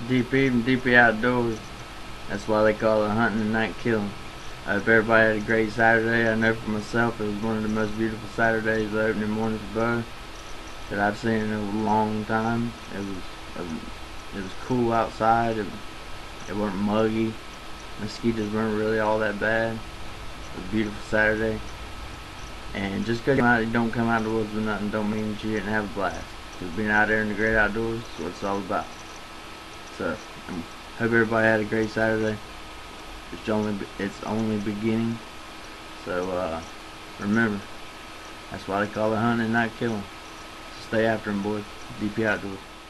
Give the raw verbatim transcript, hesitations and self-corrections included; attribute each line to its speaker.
Speaker 1: D P and D P Outdoors. That's why they call it hunting and not killing. I hope everybody had a great Saturday. I know for myself it was one of the most beautiful Saturdays, the opening morning for bow, that I've seen in a long time. It was um, it was cool outside. It, it wasn't muggy. Mosquitoes weren't really all that bad. It was a beautiful Saturday. And just because you don't come out of the woods with nothing don't mean that you didn't have a blast. Because being out there in the great outdoors is what it's all about. So, I um, hope everybody had a great Saturday. It's only it's only beginning. So uh, remember, that's why they call it hunting and not killing. So stay after them, boys. D P Outdoors.